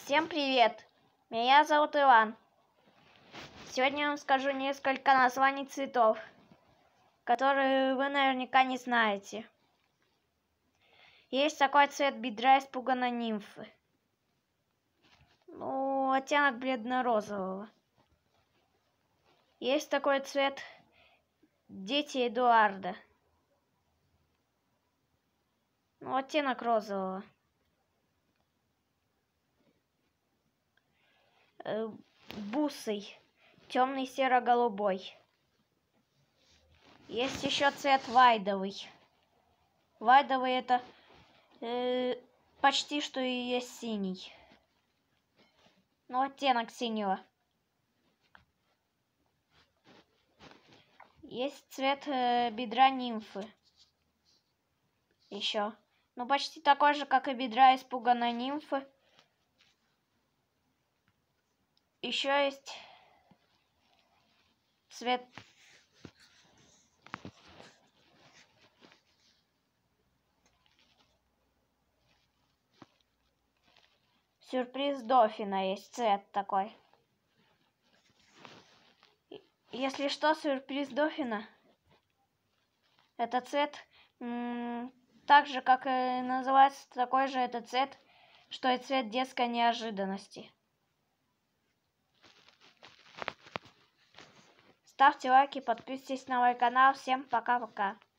Всем привет! Меня зовут Иван. Сегодня я вам скажу несколько названий цветов, которые вы наверняка не знаете. Есть такой цвет бедра испуганной нимфы. Оттенок бледно-розового. Есть такой цвет дети Эдуарда. Оттенок розового. Бусый, темный серо-голубой. Есть еще цвет вайдовый. Вайдовый это почти что и есть синий. Оттенок синего. Есть цвет бедра нимфы. Еще. Почти такой же, как и бедра испуганной нимфы. Еще есть цвет сюрприз дофина, есть цвет такой. Если что, сюрприз дофина это цвет так же, как и называется такой же этот цвет, что и цвет детской неожиданности. Ставьте лайки, подписывайтесь на мой канал. Всем пока-пока.